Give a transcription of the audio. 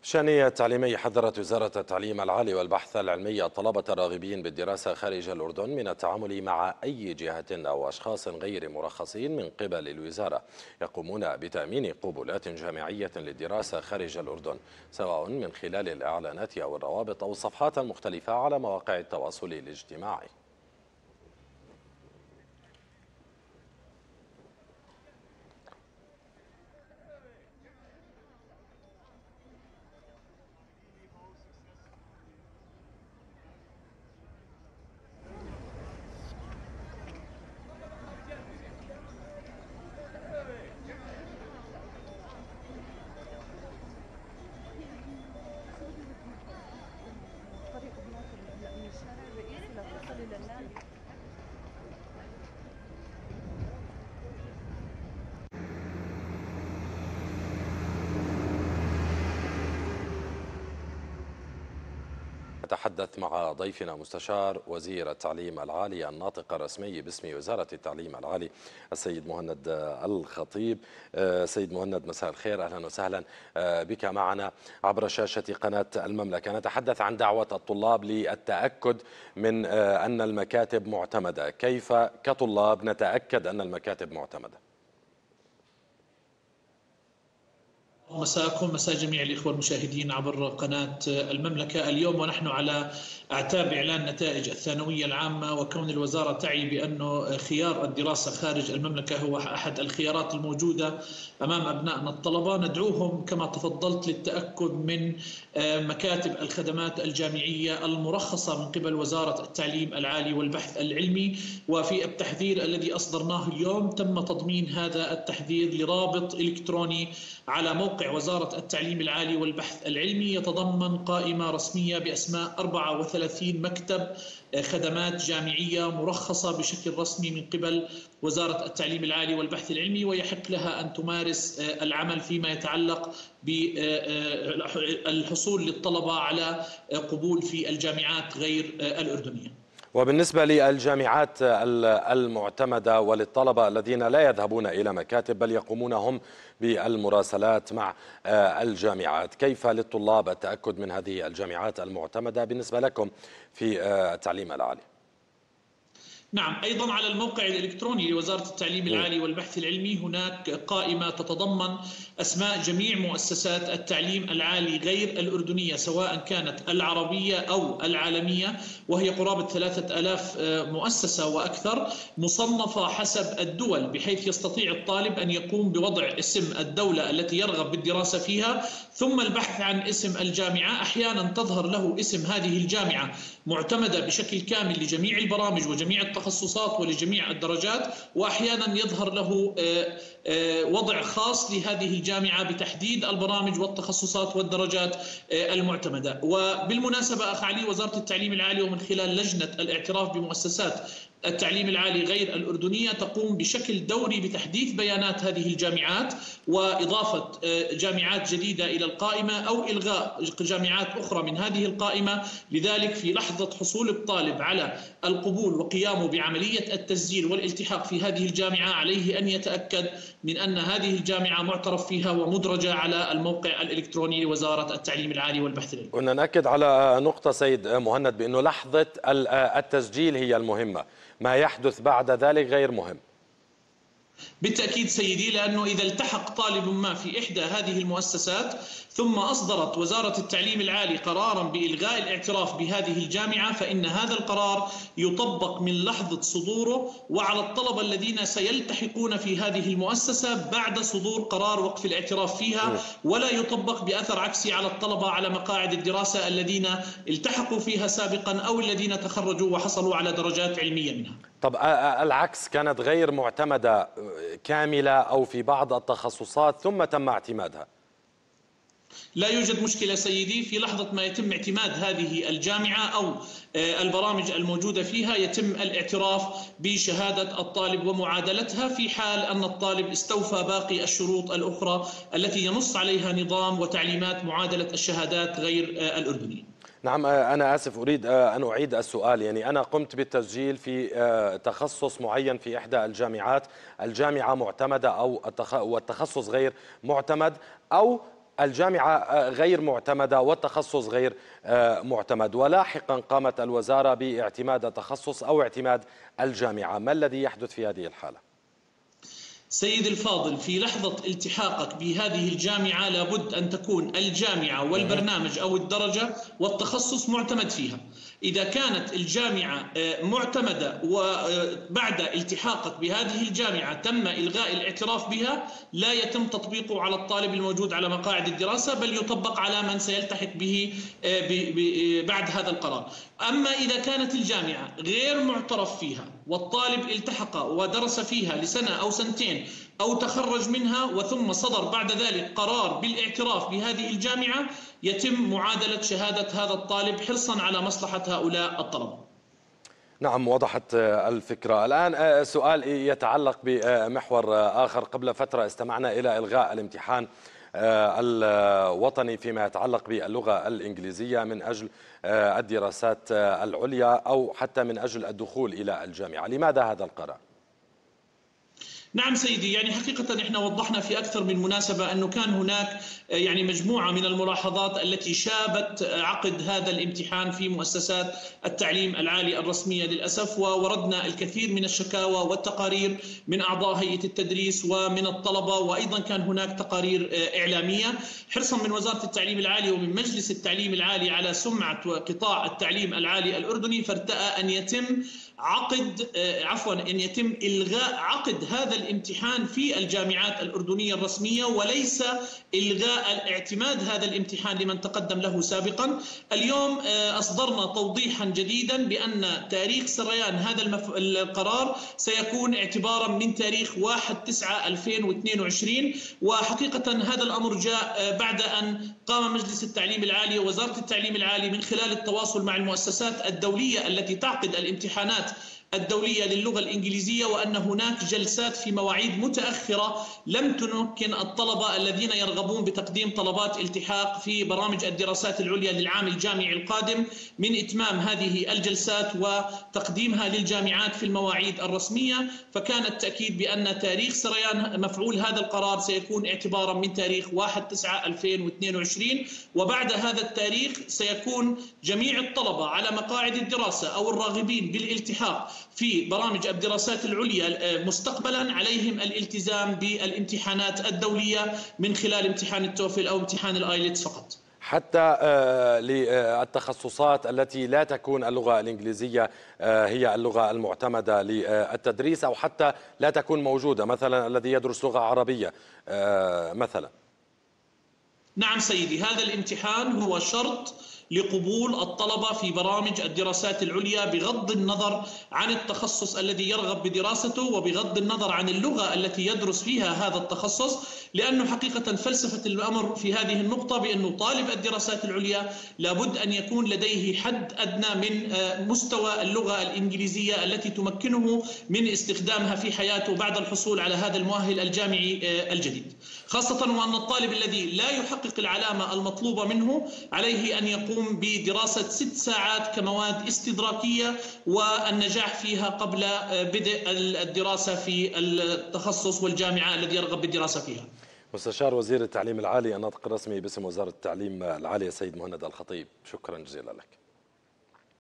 شأنية التعليمية حذرت وزارة التعليم العالي والبحث العلمي الطلبة الراغبين بالدراسة خارج الأردن من التعامل مع أي جهة أو أشخاص غير مرخصين من قبل الوزارة يقومون بتأمين قبولات جامعية للدراسة خارج الأردن، سواء من خلال الإعلانات أو الروابط أو الصفحات المختلفة على مواقع التواصل الاجتماعي. نتحدث مع ضيفنا مستشار وزير التعليم العالي الناطق الرسمي باسم وزارة التعليم العالي السيد مهند الخطيب. سيد مهند، مساء الخير، أهلا وسهلا بك معنا عبر شاشة قناة المملكة. نتحدث عن دعوة الطلاب للتأكد من أن المكاتب معتمدة، كيف كطلاب نتأكد أن المكاتب معتمدة؟ مساءكم، مساء جميع الإخوة المشاهدين عبر قناة المملكة. اليوم ونحن على أعتاب إعلان نتائج الثانوية العامة، وكون الوزارة تعي بأنه خيار الدراسة خارج المملكة هو أحد الخيارات الموجودة أمام أبنائنا الطلبة، ندعوهم كما تفضلت للتأكد من مكاتب الخدمات الجامعية المرخصة من قبل وزارة التعليم العالي والبحث العلمي. وفي التحذير الذي أصدرناه اليوم تم تضمين هذا التحذير لرابط إلكتروني على موقع وزارة التعليم العالي والبحث العلمي، يتضمن قائمة رسمية بأسماء 34 مكتب خدمات جامعية مرخصة بشكل رسمي من قبل وزارة التعليم العالي والبحث العلمي، ويحق لها أن تمارس العمل فيما يتعلق بالحصول للطلبة على قبول في الجامعات غير الأردنية. وبالنسبة للجامعات المعتمدة وللطلبة الذين لا يذهبون إلى مكاتب بل يقومون هم بالمراسلات مع الجامعات، كيف للطلاب التأكد من هذه الجامعات المعتمدة بالنسبة لكم في التعليم العالي؟ نعم، أيضا على الموقع الإلكتروني لوزارة التعليم العالي والبحث العلمي هناك قائمة تتضمن أسماء جميع مؤسسات التعليم العالي غير الأردنية، سواء كانت العربية أو العالمية، وهي قرابة 3000 مؤسسة وأكثر، مصنفة حسب الدول، بحيث يستطيع الطالب أن يقوم بوضع اسم الدولة التي يرغب بالدراسة فيها ثم البحث عن اسم الجامعة. أحيانا تظهر له اسم هذه الجامعة معتمدة بشكل كامل لجميع البرامج وجميع التخصصات ولجميع الدرجات، وأحيانا يظهر له وضع خاص لهذه الجامعة بتحديد البرامج والتخصصات والدرجات المعتمدة. وبالمناسبة أخ علي، وزارة التعليم العالي ومن خلال لجنة الاعتراف بمؤسسات التعليم العالي غير الأردنية تقوم بشكل دوري بتحديث بيانات هذه الجامعات وإضافة جامعات جديدة إلى القائمة أو إلغاء جامعات أخرى من هذه القائمة. لذلك في لحظة حصول الطالب على القبول وقيامه بعملية التسجيل والالتحاق في هذه الجامعة عليه أن يتأكد من أن هذه الجامعة معترف فيها ومدرجة على الموقع الإلكتروني لوزارة التعليم العالي والبحث العلمي. كنا نأكد على نقطة سيد مهند بأنه لحظة التسجيل هي المهمة، ما يحدث بعد ذلك غير مهم. بالتأكيد سيدي، لأنه إذا التحق طالب ما في إحدى هذه المؤسسات ثم أصدرت وزارة التعليم العالي قرارا بإلغاء الاعتراف بهذه الجامعة، فإن هذا القرار يطبق من لحظة صدوره وعلى الطلبة الذين سيلتحقون في هذه المؤسسة بعد صدور قرار وقف الاعتراف فيها، ولا يطبق بأثر عكسي على الطلبة على مقاعد الدراسة الذين التحقوا فيها سابقا أو الذين تخرجوا وحصلوا على درجات علمية منها. طب العكس، كانت غير معتمدة كاملة أو في بعض التخصصات ثم تم اعتمادها؟ لا يوجد مشكلة سيدي، في لحظة ما يتم اعتماد هذه الجامعة أو البرامج الموجودة فيها يتم الاعتراف بشهادة الطالب ومعادلتها في حال أن الطالب استوفى باقي الشروط الأخرى التي ينص عليها نظام وتعليمات معادلة الشهادات غير الأردنية. نعم، أنا آسف، أريد أن أعيد السؤال. يعني أنا قمت بالتسجيل في تخصص معين في إحدى الجامعات، الجامعة معتمدة أو والتخصص غير معتمد، أو الجامعة غير معتمدة والتخصص غير معتمد، ولاحقا قامت الوزارة باعتماد التخصص أو اعتماد الجامعة، ما الذي يحدث في هذه الحالة؟ سيد الفاضل، في لحظة التحاقك بهذه الجامعة لابد أن تكون الجامعة والبرنامج أو الدرجة والتخصص معتمد فيها. إذا كانت الجامعة معتمدة وبعد التحاقك بهذه الجامعة تم إلغاء الاعتراف بها، لا يتم تطبيقه على الطالب الموجود على مقاعد الدراسة، بل يطبق على من سيلتحق به بعد هذا القرار. أما إذا كانت الجامعة غير معترف فيها والطالب التحق ودرس فيها لسنة أو سنتين أو تخرج منها وثم صدر بعد ذلك قرار بالاعتراف بهذه الجامعة، يتم معادلة شهادة هذا الطالب حرصا على مصلحة هؤلاء الطلبة. نعم، وضحت الفكرة. الآن سؤال يتعلق بمحور آخر. قبل فترة استمعنا إلى إلغاء الامتحان الوطني فيما يتعلق باللغة الإنجليزية من أجل الدراسات العليا أو حتى من أجل الدخول إلى الجامعة. لماذا هذا القرار؟ نعم سيدي، يعني حقيقة احنا وضحنا في أكثر من مناسبة أنه كان هناك يعني مجموعة من الملاحظات التي شابت عقد هذا الامتحان في مؤسسات التعليم العالي الرسمية للأسف، ووردنا الكثير من الشكاوى والتقارير من أعضاء هيئة التدريس ومن الطلبة، وأيضا كان هناك تقارير إعلامية حرصا من وزارة التعليم العالي ومن مجلس التعليم العالي على سمعة قطاع التعليم العالي الأردني، فارتأى أن يتم إلغاء عقد هذا الامتحان في الجامعات الأردنية الرسمية، وليس إلغاء اعتماد هذا الامتحان لمن تقدم له سابقا. اليوم أصدرنا توضيحا جديدا بأن تاريخ سريان هذا القرار سيكون اعتبارا من تاريخ 1/9/2022، وحقيقة هذا الأمر جاء بعد أن قام مجلس التعليم العالي ووزارة التعليم العالي من خلال التواصل مع المؤسسات الدولية التي تعقد الامتحانات الدولية للغة الإنجليزية، وأن هناك جلسات في مواعيد متأخرة لم تمكن الطلبة الذين يرغبون بتقديم طلبات التحاق في برامج الدراسات العليا للعام الجامعي القادم من إتمام هذه الجلسات وتقديمها للجامعات في المواعيد الرسمية. فكان التأكيد بأن تاريخ سريان مفعول هذا القرار سيكون اعتبارا من تاريخ 1/9/2022، وبعد هذا التاريخ سيكون جميع الطلبة على مقاعد الدراسة أو الراغبين بالالتحاق في برامج الدراسات العليا مستقبلا عليهم الالتزام بالامتحانات الدولية من خلال امتحان التوفل أو امتحان الآيلتس فقط. حتى للتخصصات التي لا تكون اللغة الإنجليزية هي اللغة المعتمدة للتدريس، أو حتى لا تكون موجودة، مثلا الذي يدرس لغة عربية مثلا. نعم سيدي، هذا الامتحان هو شرط لقبول الطلبة في برامج الدراسات العليا بغض النظر عن التخصص الذي يرغب بدراسته وبغض النظر عن اللغة التي يدرس فيها هذا التخصص، لأنه حقيقة فلسفة الأمر في هذه النقطة بأنه طالب الدراسات العليا لابد أن يكون لديه حد أدنى من مستوى اللغة الإنجليزية التي تمكنه من استخدامها في حياته بعد الحصول على هذا المؤهل الجامعي الجديد، خاصة وأن الطالب الذي لا يحقق العلامة المطلوبة منه عليه أن يقوم بدراسة 6 ساعات كمواد استدراكية والنجاح فيها قبل بدء الدراسة في التخصص والجامعة الذي يرغب بالدراسة فيها. مستشار وزير التعليم العالي الناطق الرسمي باسم وزارة التعليم العالي السيد مهند الخطيب، شكرا جزيلا لك.